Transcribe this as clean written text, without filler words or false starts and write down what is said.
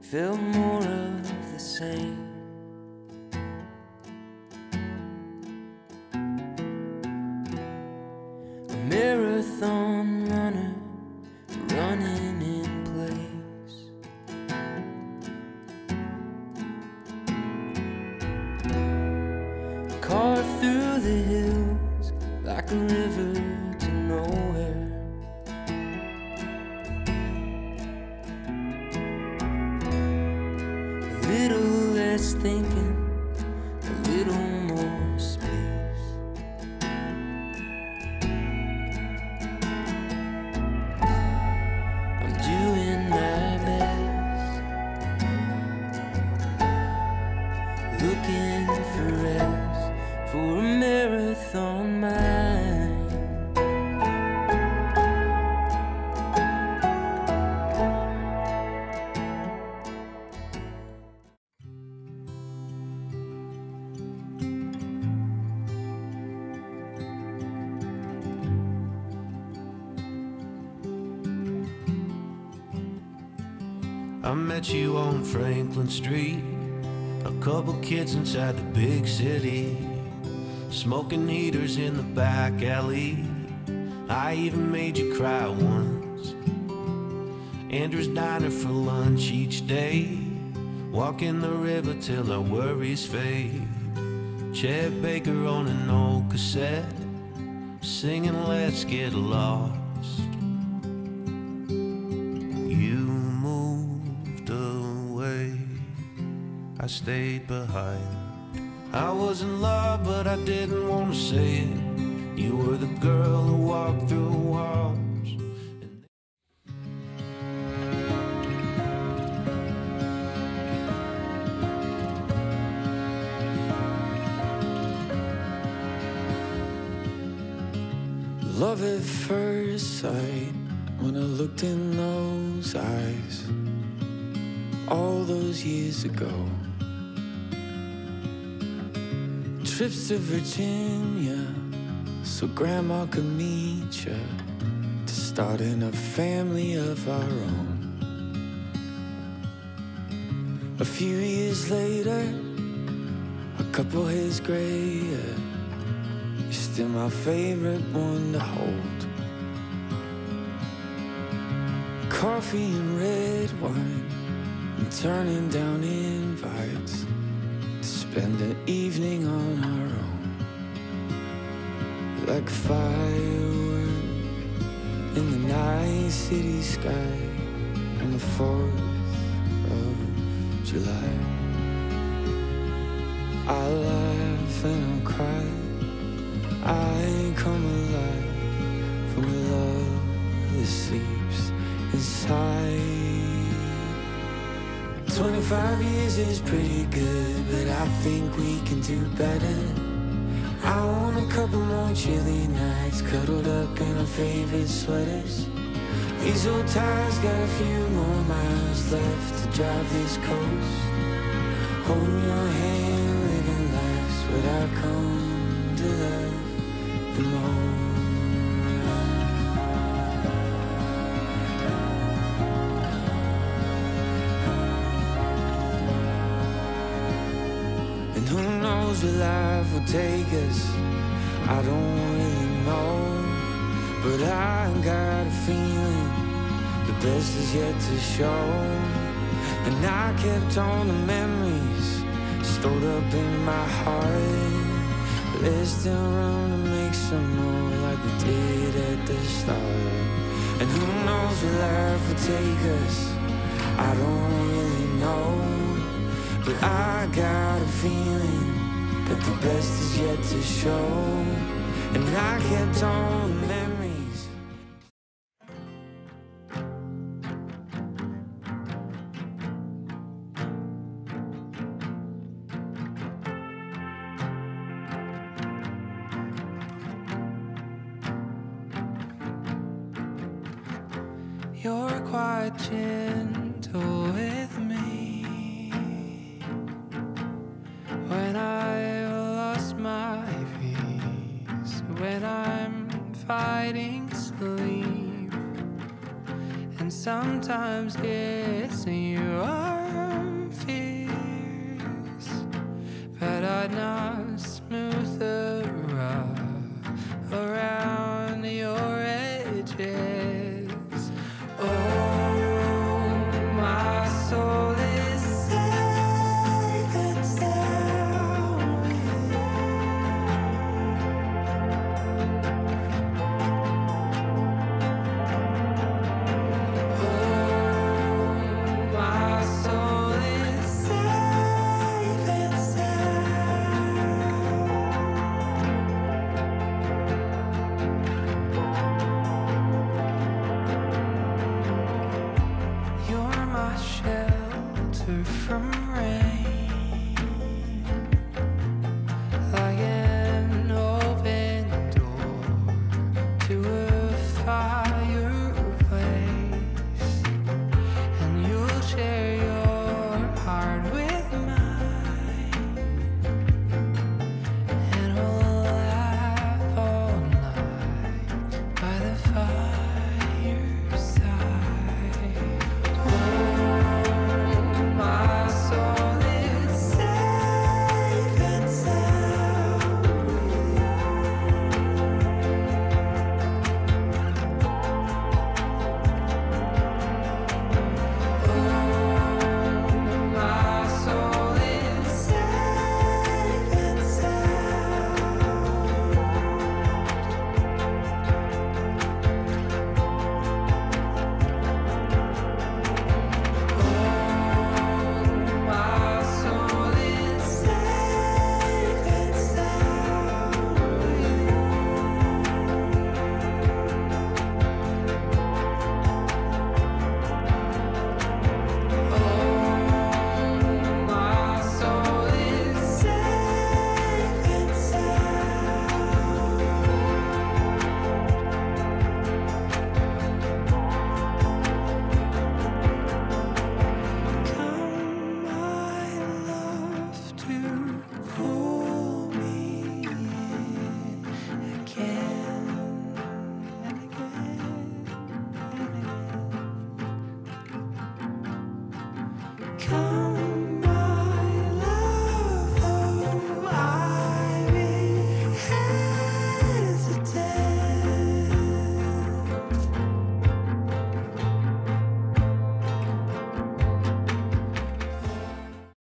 felt more of the same. A marathon runner running in place. Carved through the hills like a river to nowhere. A little less thinking, a little more space. I'm doing my best, looking for rest, for a marathon mind. I met you on Franklin Street, a couple kids inside the big city, smoking heaters in the back alley. I even made you cry once. Andrew's Diner for lunch each day, walking the river till our worries fade. Chet Baker on an old cassette, singing Let's Get Lost. I stayed behind. I was in love, but I didn't want to say it. You were the girl who walked through walls. Love at first sight, when I looked in those eyes all those years ago. Trips to Virginia, so Grandma could meet ya, to starting a family of our own. A few years later, a couple hairs grayer, you're still my favorite one to hold. Coffee and red wine, and turning down invites to spend an evening on our own. Like a firework in the night city sky on the 4th of July. I laugh and I'll cry, I come alive from a love that sleeps inside. 25 years is pretty good, but I think we can do better. I want a couple more chilly nights, cuddled up in our favorite sweaters. These old tires got a few more miles left to drive this coast. Holding your hand, living lives what I come to love the most. Who knows where life will take us? I don't really know, but I got a feeling the best is yet to show. And I kept all the memories stored up in my heart, but there's still room to make some more like we did at the start. And who knows where life will take us? I don't really know, but I got a feeling that the best is yet to show. And I kept all the memories. You're quite gentle with me when I've lost my peace, when I'm fighting sleep, and sometimes guessing you are shelter from rain.